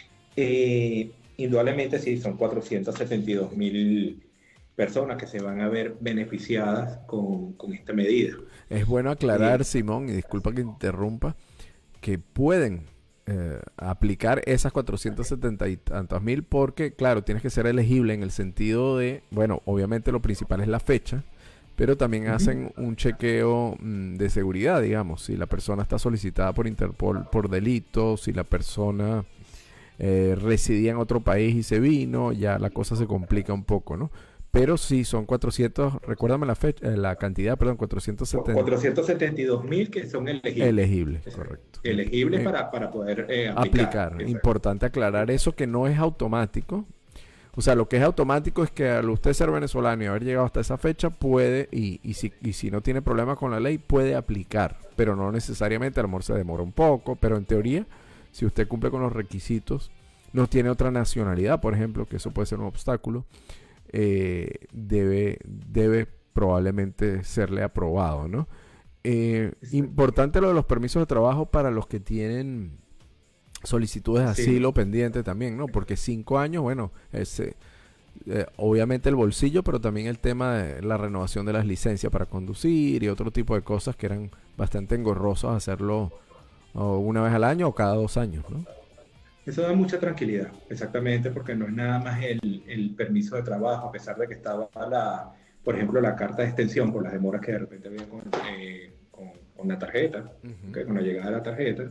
Eh, indudablemente sí, son cuatrocientos setenta y dos mil personas que se van a ver beneficiadas con, con esta medida. Es bueno aclarar, Sí. Simón, y disculpa que interrumpa, que pueden eh, aplicar esas cuatrocientos setenta y tantos mil porque, claro, tienes que ser elegible en el sentido de, bueno, obviamente lo principal es la fecha, pero también uh-huh. hacen un chequeo mmm, de seguridad, digamos, si la persona está solicitada por Interpol por delito, si la persona eh, residía en otro país y se vino, ya la cosa se complica un poco, ¿no? Pero sí, son cuatrocientos, recuérdame la fecha, eh, la cantidad, perdón, cuatrocientos setenta. cuatrocientos setenta y dos mil que son elegibles. Elegibles, correcto. Elegibles eh, para, para poder eh, aplicar. aplicar. Importante aclarar eso, que no es automático. O sea, lo que es automático es que al usted ser venezolano y haber llegado hasta esa fecha, puede, y, y, si, y si no tiene problema con la ley, puede aplicar. Pero no necesariamente, a lo mejor se demora un poco, pero en teoría, si usted cumple con los requisitos, no tiene otra nacionalidad, por ejemplo, que eso puede ser un obstáculo, Eh, debe, debe probablemente serle aprobado, ¿no? Eh, importante lo de los permisos de trabajo para los que tienen solicitudes de asilo sí. pendiente también, ¿no? Porque cinco años, bueno, ese, eh, obviamente el bolsillo, pero también el tema de la renovación de las licencias para conducir y otro tipo de cosas que eran bastante engorrosas hacerlo oh, una vez al año o cada dos años, ¿no? Eso da mucha tranquilidad, exactamente, porque no es nada más el, el permiso de trabajo, a pesar de que estaba, la, por ejemplo, la carta de extensión por las demoras que de repente había con, eh, con, con la tarjeta, uh-huh. okay, con la llegada de la tarjeta.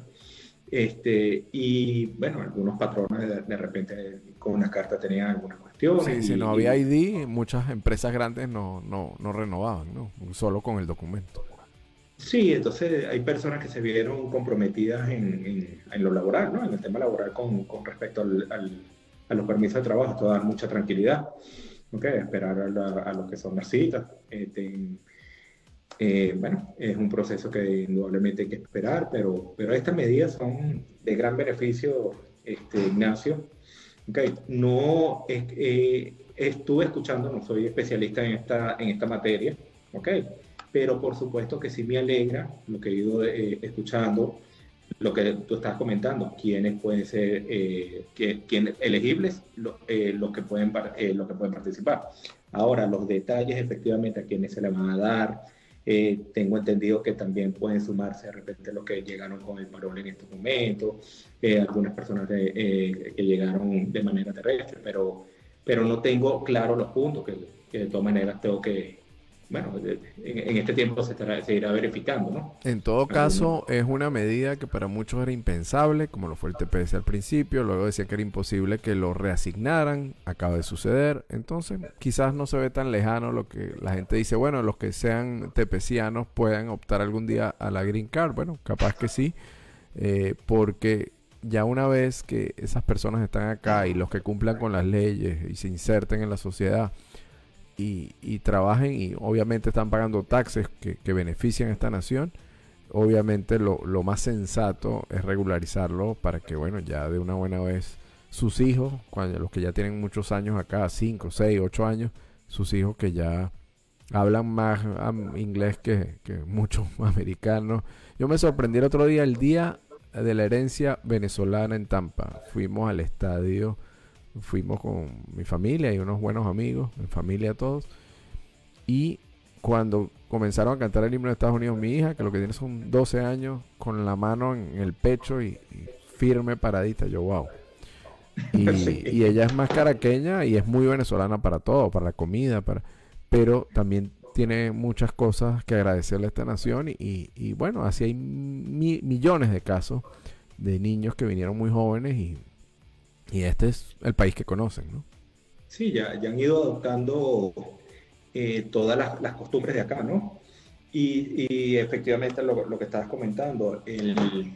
Este, y bueno, algunos patrones de, de repente con una carta tenían algunas cuestiones. Sí, y, si no había y, I D, muchas empresas grandes no, no, no renovaban, ¿no? Solo con el documento. Sí, entonces hay personas que se vieron comprometidas en, en- en lo laboral, ¿no? En el tema laboral con, con respecto al, al- a los permisos de trabajo. Esto da mucha tranquilidad, ¿ok? Esperar a, la- a lo que son las citas. Este, eh, bueno, es un proceso que indudablemente hay que esperar, pero, pero estas medidas son de gran beneficio, este, Ignacio. ¿Ok? No, es- eh, estuve escuchando, no soy especialista en esta, en esta materia, ¿ok? Pero por supuesto que sí me alegra lo que he ido eh, escuchando, lo que tú estás comentando, quiénes pueden ser eh, que- quién- elegibles, lo- eh, los que pueden, par- eh, los que pueden participar. Ahora, los detalles efectivamente a quiénes se le van a dar, eh, tengo entendido que también pueden sumarse de repente los que llegaron con el parol en estos momentos, eh, algunas personas de- eh, que llegaron de manera terrestre, pero, pero no tengo claro los puntos que, que de todas maneras tengo que, bueno, de- en, en este tiempo se, estará, se irá verificando, ¿no? En todo Algunos. caso, es una medida que para muchos era impensable, como lo fue el T P S al principio, luego decían que era imposible que lo reasignaran, acaba de suceder, entonces quizás no se ve tan lejano lo que la gente dice, bueno, los que sean tepecianos puedan optar algún día a la Green Card, bueno, capaz que sí, eh, porque ya una vez que esas personas están acá y los que cumplan con las leyes y se inserten en la sociedad, y, y trabajen y obviamente están pagando taxes que, que benefician a esta nación, obviamente lo, lo más sensato es regularizarlo para que, bueno, ya de una buena vez sus hijos, cuando los que ya tienen muchos años acá, cinco, seis, ocho años, sus hijos que ya hablan más um, inglés que, que muchos americanos. Yo me sorprendí el otro día, el día de la herencia venezolana en Tampa. Fuimos al estadio, fuimos con mi familia y unos buenos amigos, mi familia todos, y cuando comenzaron a cantar el himno de Estados Unidos, mi hija, que lo que tiene son doce años, con la mano en el pecho y, y firme paradita, yo wow. Y, Sí. y ella es más caraqueña y es muy venezolana para todo, para la comida, para, pero también tiene muchas cosas que agradecerle a esta nación y, y, y bueno, así hay mi- millones de casos de niños que vinieron muy jóvenes y y este es el país que conocen, ¿no? Sí, ya, ya han ido adoptando eh, todas las, las costumbres de acá, ¿no? Y, y efectivamente lo, lo que estabas comentando, el,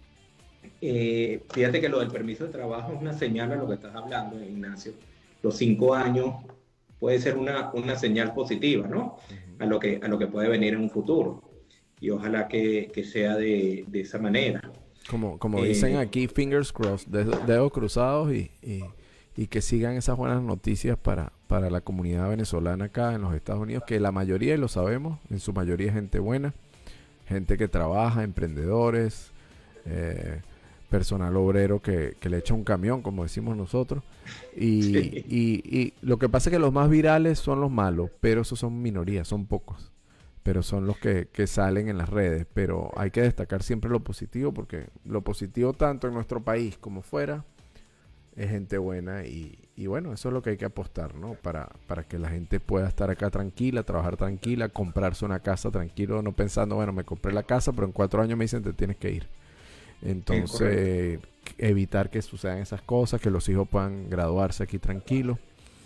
eh, fíjate que lo del permiso de trabajo es una señal a lo que estás hablando, Ignacio. Los cinco años puede ser una, una señal positiva, ¿no? A lo que, a lo que puede venir en un futuro. Y ojalá que, que sea de, de esa manera. Como, como Eh, dicen aquí, fingers crossed, dedo- dedos cruzados y, y, y que sigan esas buenas noticias para, para la comunidad venezolana acá en los Estados Unidos, que la mayoría, y lo sabemos, en su mayoría es gente buena, gente que trabaja, emprendedores, eh, personal obrero que, que le echa un camión, como decimos nosotros. Y, Sí. y, y lo que pasa es que los más virales son los malos, pero esos son minorías, son pocos. Pero son los que, que salen en las redes. Pero hay que destacar siempre lo positivo, porque lo positivo tanto en nuestro país como fuera es gente buena. Y, y bueno, eso es lo que hay que apostar, ¿no? Para, para que la gente pueda estar acá tranquila, trabajar tranquila, comprarse una casa tranquilo, no pensando, bueno, me compré la casa, pero en cuatro años me dicen te tienes que ir. Entonces, evitar que sucedan esas cosas, que los hijos puedan graduarse aquí tranquilos.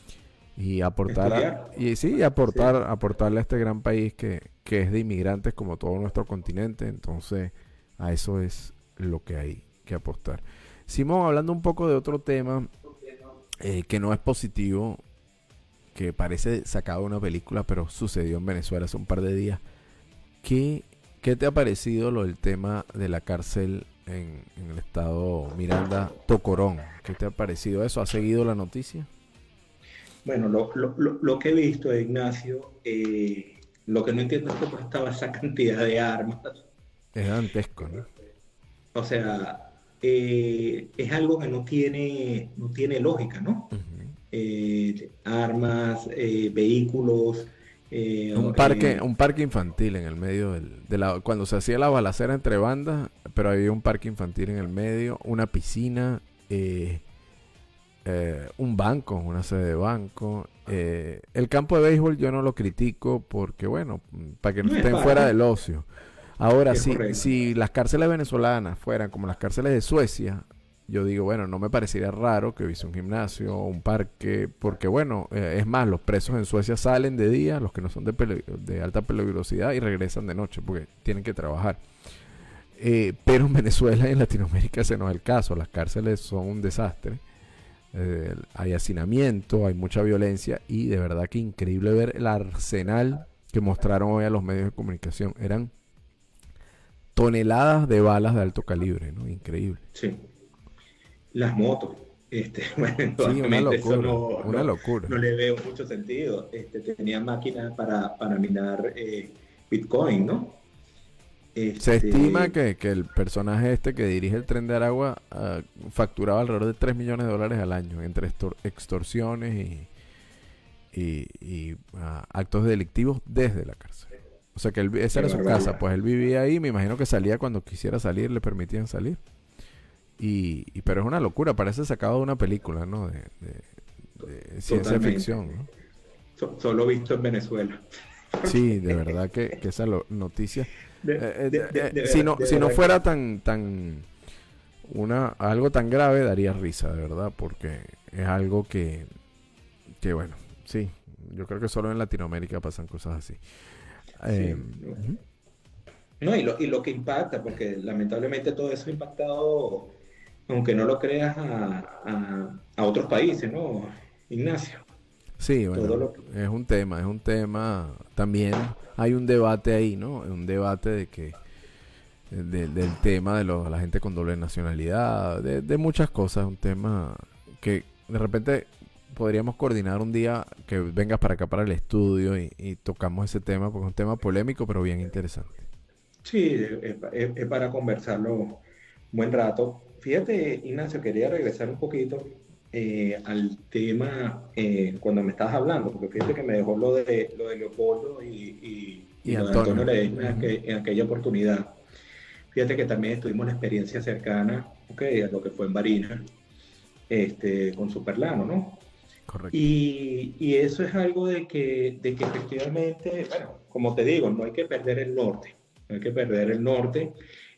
Y aportar, a- Estudiar. y sí, aportar, aportarle a este gran país que, que es de inmigrantes como todo nuestro continente. Entonces, a eso es lo que hay que apostar. Simón, hablando un poco de otro tema eh, que no es positivo, que parece sacado de una película, pero sucedió en Venezuela hace un par de días. ¿Qué, qué te ha parecido lo del tema de la cárcel en, en el estado Miranda, Tocorón? ¿Qué te ha parecido eso? ¿Has seguido la noticia? Bueno, lo, lo, lo, lo que he visto, Ignacio, eh, lo que no entiendo es cómo estaba esa cantidad de armas. Es dantesco, ¿no? O sea, eh, es algo que no tiene, no tiene lógica, ¿no? Ujú. Eh, armas, eh, vehículos. eh, Un parque, eh, un parque infantil en el medio del, de la, cuando se hacía la balacera entre bandas, pero había un parque infantil en el medio, una piscina, eh, eh, un banco, una sede de banco. Eh, el campo de béisbol yo no lo critico porque, bueno, para que no No es estén para- fuera del ocio. Ahora, Es si, correcto. si las cárceles venezolanas fueran como las cárceles de Suecia, yo digo, bueno, no me parecería raro que hubiese un gimnasio, un parque, porque bueno, eh, es más, los presos en Suecia salen de día, los que no son de, peli- de alta peligrosidad, y regresan de noche porque tienen que trabajar. Eh, pero en Venezuela y en Latinoamérica ese no es el caso. Las cárceles son un desastre. Eh, hay hacinamiento, hay mucha violencia, y de verdad que increíble ver el arsenal que mostraron hoy a los medios de comunicación. Eran toneladas de balas de alto calibre, ¿no? Increíble. Sí. Las motos. Este, bueno, Sí, una obviamente eso locura, no, una no- locura. no le veo mucho sentido. Este, tenían máquinas para, para minar eh, Bitcoin, ¿no? Se Este, estima que, que el personaje este que dirige el Tren de Aragua ah, facturaba alrededor de tres millones de dólares al año entre extor- extorsiones y, y, y, ah, actos delictivos desde la cárcel. O sea que él, esa Qué era su barbaridad. casa, pues él vivía ahí, me imagino que salía cuando quisiera salir, le permitían salir. Y, y pero es una locura, parece sacado de una película, ¿no? De, de- de ciencia Totalmente. ficción, ¿no? so- solo visto en Venezuela. Sí, de verdad que, que esa lo- noticia... De- Eh, eh, de- de- eh, de si ver- no, de si no verdad fuera tan, tan una, algo tan grave, daría risa, de verdad, porque es algo que, que bueno, sí, yo creo que solo en Latinoamérica pasan cosas así. Eh, no. ujú. No, y lo, y lo que impacta, porque lamentablemente todo eso ha impactado, aunque no lo creas, a, a, a otros países, ¿no, Ignacio? Sí, Todo bueno, lo que- es un tema, es un tema, también hay un debate ahí, ¿no? Un debate de que, de- del tema de los- la gente con doble nacionalidad, de, de muchas cosas, un tema que de repente podríamos coordinar un día que vengas para acá para el estudio y, y tocamos ese tema, porque es un tema polémico, pero bien interesante. Sí, es, es- es para conversarlo un buen rato. Fíjate, Ignacio, quería regresar un poquito eh, al tema eh, cuando me estabas hablando, porque fíjate que me dejó lo de, lo de Leopoldo y, y, Y y lo de Antonio. Antonio Ledesma en, Ujú. aqu- en aquella oportunidad. Fíjate que también tuvimos la experiencia cercana, ok, a lo que fue en Barinas, este, con Superlano, ¿no? Correcto. Y, y eso es algo de que, de que efectivamente, bueno, como te digo, no hay que perder el norte, no hay que perder el norte.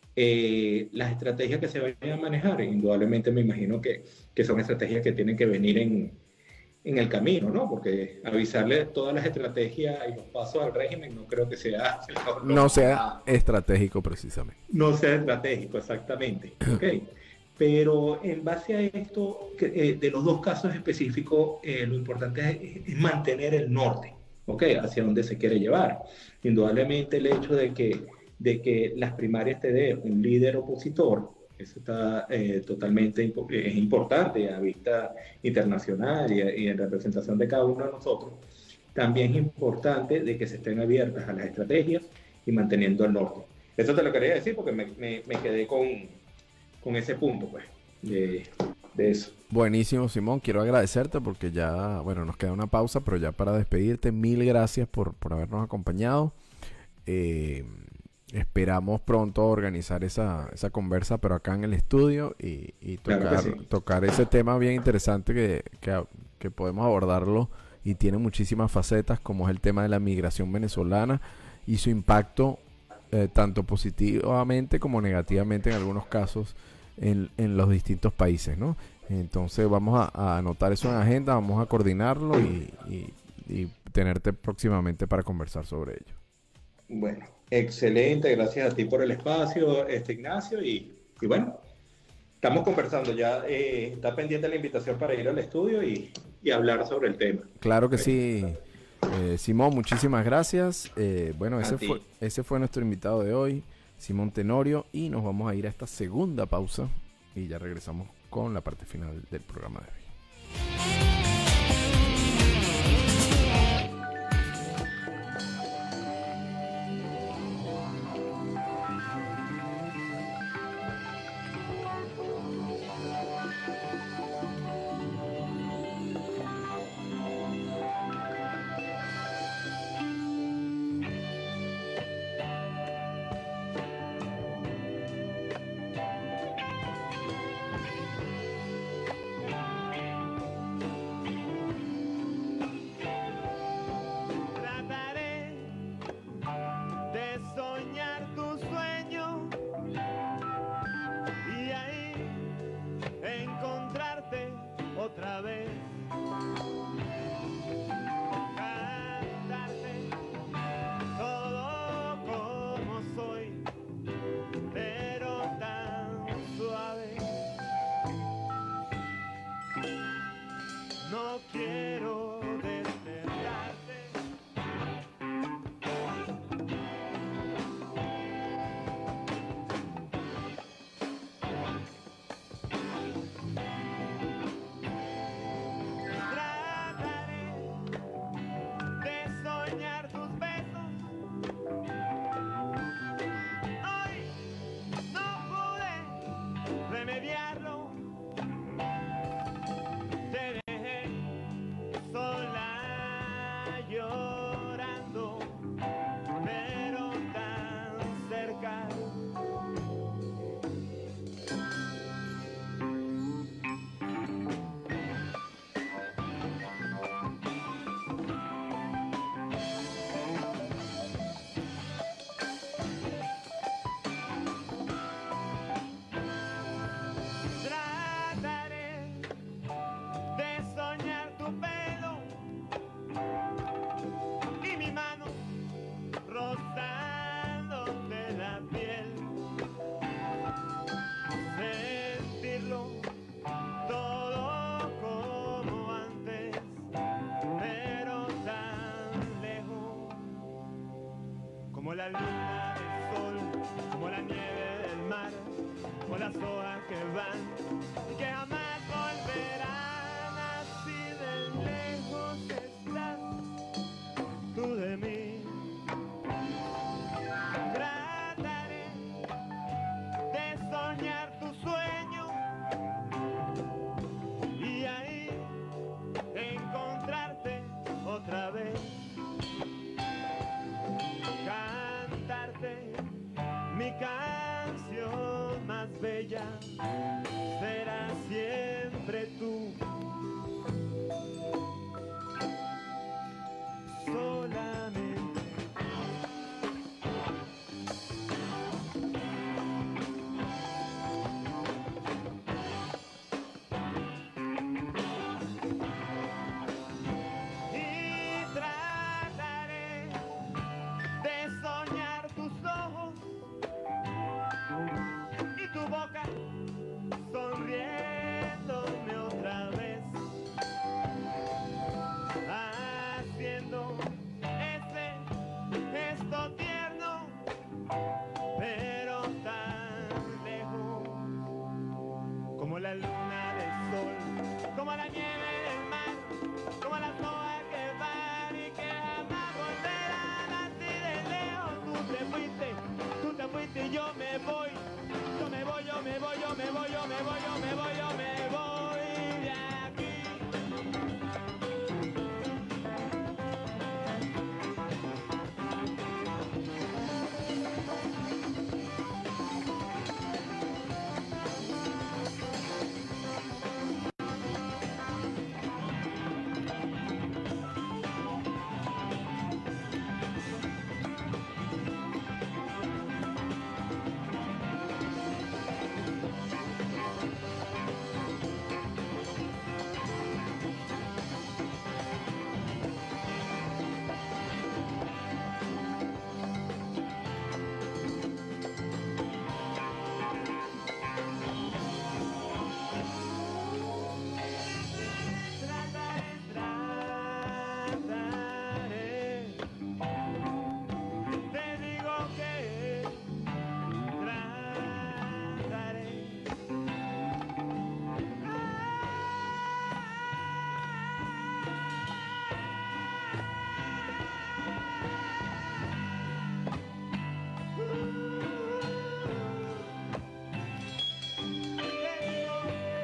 Eh, las estrategias que se vayan a manejar, indudablemente me imagino que, que son estrategias que tienen que venir en, en el camino, ¿no? Porque avisarle todas las estrategias y los pasos al régimen no creo que sea... No sea estratégico precisamente. No sea estratégico, exactamente. ¿Ok? Pero en base a esto, que, eh, de los dos casos específicos, eh, lo importante es, es mantener el norte, ¿ok? Hacia donde se quiere llevar. Indudablemente el hecho de que, de que las primarias te dé un líder opositor, eso está eh, totalmente impo- es importante a vista internacional y, y en representación de cada uno de nosotros. También es importante de que se estén abiertas a las estrategias y manteniendo el norte. Eso te lo quería decir porque me, me, me quedé con, con ese punto, pues, de, de eso. Buenísimo, Simón. Quiero agradecerte porque ya, bueno, nos queda una pausa, pero ya para despedirte, mil gracias por, por habernos acompañado. Eh, esperamos pronto organizar esa, esa conversa, pero acá en el estudio y, y Claro tocar, que sí. tocar ese tema bien interesante que, que, que podemos abordarlo y tiene muchísimas facetas, como es el tema de la migración venezolana y su impacto eh, tanto positivamente como negativamente en algunos casos en, en los distintos países, ¿no? Entonces vamos a, a anotar eso en agenda, vamos a coordinarlo y, y, y tenerte próximamente para conversar sobre ello. Bueno, excelente, gracias a ti por el espacio, este Ignacio, y, y bueno, estamos conversando ya, eh, está pendiente la invitación para ir al estudio y, y hablar sobre el tema. Claro que sí, eh, Simón, muchísimas gracias. Eh, bueno, ese A ti. fue, ese fue nuestro invitado de hoy, Simón Tenorio, y nos vamos a ir a esta segunda pausa y ya regresamos con la parte final del programa de hoy. como la luna del sol, como la nieve del mar, como las hojas que van y que jamás volverán. Así de lejos estás tú de mí. Trataré de soñar tu sueño y ahí encontrarte otra vez. Cantarte mi canción más bella, será siempre tú. Solamente. Y trataré de soñar tus ojos y tu boca sonriéndome otra vez, haciendo ese gesto tierno, pero tan lejos, como la luna del sol, como la nieve del mar, como las hojas que van y que jamás volverán. Así de lejos tú te fuiste, tú te fuiste y yo me voy, yo me voy, yo me voy, yo me voy, yo me voy, yo me voy, yo me voy de aquí. Trataré, trataré, te digo que trataré. Te digo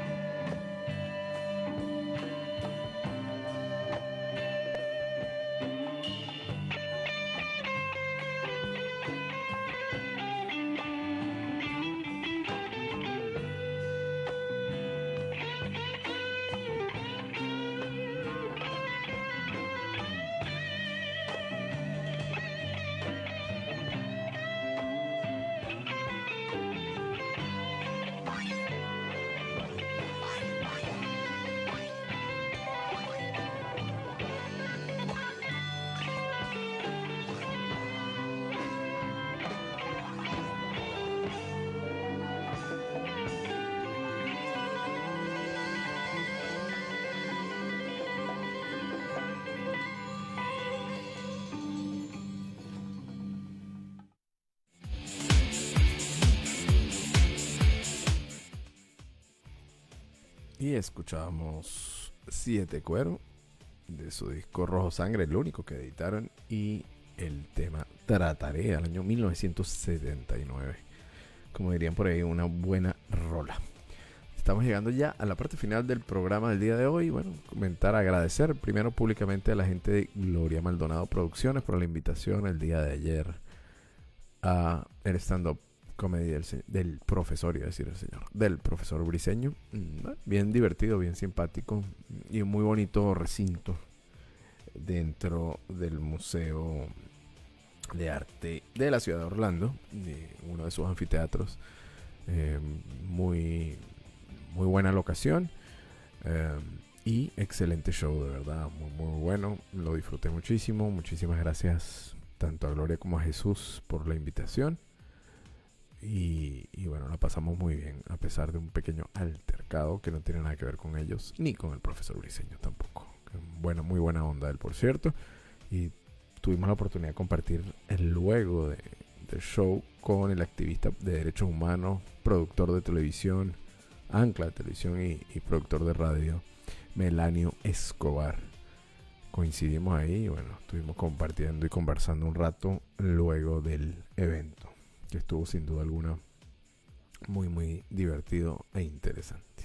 Y escuchábamos Siete Cuero de su disco Rojo Sangre, el único que editaron, y el tema Trataré, al año mil novecientos setenta y nueve. Como dirían por ahí, una buena rola. Estamos llegando ya a la parte final del programa del día de hoy. Bueno, comentar, agradecer primero públicamente a la gente de Gloria Maldonado Producciones por la invitación el día de ayer a el stand-up comedy del, del profesor, iba a decir el señor, del profesor Briseño. Bien divertido, bien simpático y un muy bonito recinto dentro del Museo de Arte de la ciudad de Orlando, de uno de sus anfiteatros. Eh, muy, muy buena locación eh, y excelente show, de verdad, muy, muy bueno. Lo disfruté muchísimo. Muchísimas gracias tanto a Gloria como a Jesús por la invitación. Y, y bueno, la pasamos muy bien, a pesar de un pequeño altercado que no tiene nada que ver con ellos, ni con el profesor Briseño tampoco. Bueno, muy buena onda él, por cierto. Y tuvimos la oportunidad de compartir el luego de, del show con el activista de derechos humanos, productor de televisión, ancla de televisión y, y productor de radio, Melanio Escobar. Coincidimos ahí y bueno, estuvimos compartiendo y conversando un rato luego del evento, que estuvo sin duda alguna muy muy divertido e interesante,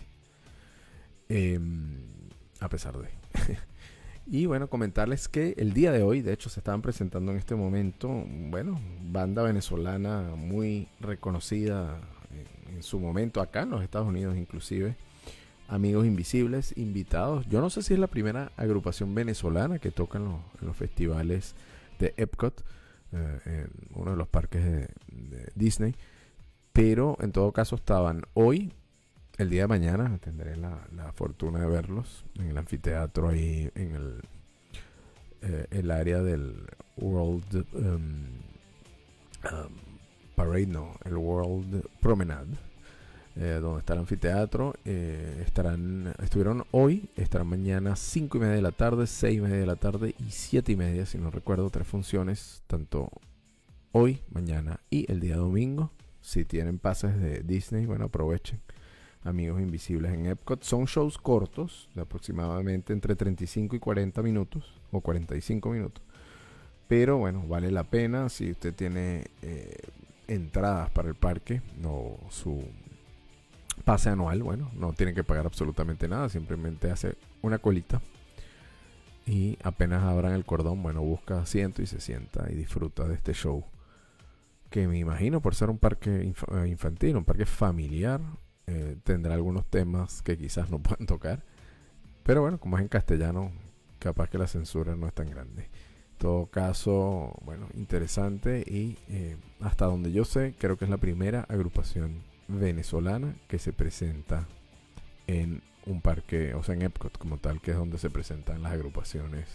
eh, a pesar de y bueno, comentarles que el día de hoy, de hecho se estaban presentando en este momento, bueno, banda venezolana muy reconocida en, en su momento acá en los Estados Unidos, inclusive Amigos Invisibles, invitados. Yo no sé si es la primera agrupación venezolana que toca en los, en los festivales de Epcot, eh, en uno de los parques de, de Disney, pero en todo caso estaban hoy, el día de mañana tendré la, la fortuna de verlos en el anfiteatro ahí en el, eh, el área del World um, um, Parade, no, el World Promenade, eh, donde está el anfiteatro. Eh, estarán, estuvieron hoy, estarán mañana cinco y media de la tarde, seis y media de la tarde y siete y media, si no recuerdo, tres funciones, tanto hoy, mañana y el día domingo. Si tienen pases de Disney, bueno, aprovechen. Amigos Invisibles en Epcot. Son shows cortos, de aproximadamente entre treinta y cinco y cuarenta minutos, o cuarenta y cinco minutos. Pero bueno, vale la pena si usted tiene eh, entradas para el parque, o su pase anual. Bueno, no tiene que pagar absolutamente nada, simplemente hace una colita. Y apenas abran el cordón, bueno, busca asiento y se sienta y disfruta de este show. Que me imagino, por ser un parque inf infantil, un parque familiar, Eh, tendrá algunos temas que quizás no puedan tocar, pero bueno, como es en castellano, capaz que la censura no es tan grande. En todo caso, bueno, interesante y eh, hasta donde yo sé, creo que es la primera agrupación venezolana que se presenta en un parque, o sea, en Epcot como tal, que es donde se presentan las agrupaciones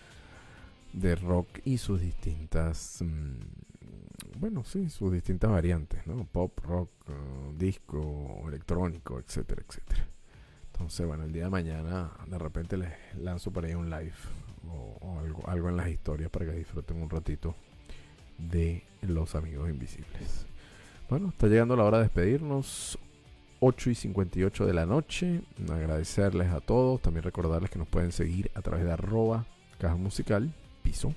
de rock y sus distintas mmm, bueno, sí, sus distintas variantes, ¿no? Pop, rock, uh, disco, electrónico, etcétera, etcétera. Entonces, bueno, el día de mañana de repente les lanzo por ahí un live o, o algo, algo en las historias para que disfruten un ratito de Los Amigos Invisibles. Bueno, está llegando la hora de despedirnos. ocho y cincuenta y ocho de la noche. Agradecerles a todos. También recordarles que nos pueden seguir a través de arroba caja musical piso.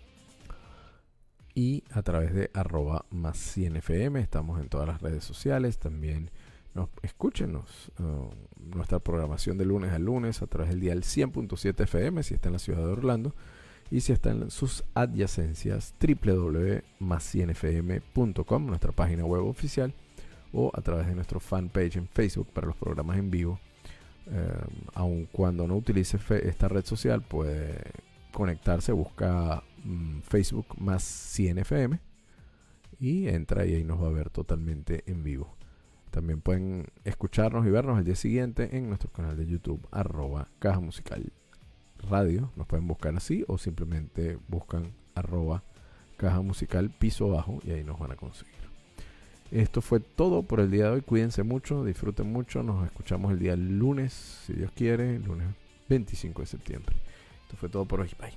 Y a través de arroba más cien F M. Estamos en todas las redes sociales. También nos, escúchenos uh, nuestra programación de lunes a lunes a través del dial cien punto siete F M si está en la ciudad de Orlando. Y si está en sus adyacencias, doble u doble u doble u punto más cien F M punto com, nuestra página web oficial. O a través de nuestro fanpage en Facebook para los programas en vivo. Uh, aun cuando no utilice esta red social, puede conectarse, busca um, Facebook más cien F M y entra y ahí nos va a ver totalmente en vivo. También pueden escucharnos y vernos el día siguiente en nuestro canal de YouTube arroba caja musical radio. Nos pueden buscar así o simplemente buscan arroba caja musical piso bajo y ahí nos van a conseguir. Esto fue todo por el día de hoy. Cuídense mucho, disfruten mucho. Nos escuchamos el día lunes, si Dios quiere, lunes veinticinco de septiembre. Esto fue todo por hoy. Bye.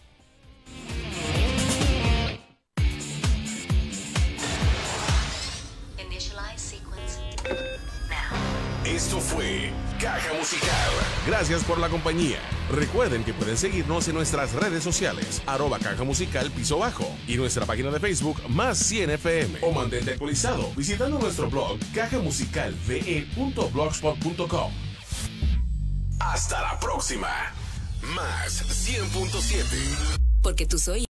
Esto fue Caja Musical. Gracias por la compañía. Recuerden que pueden seguirnos en nuestras redes sociales, arroba Caja Musical piso bajo, y nuestra página de Facebook más cien F M. O mantente actualizado visitando nuestro blog caja musical v e punto blogspot punto com. Hasta la próxima. Más cien punto siete. Porque tus oídos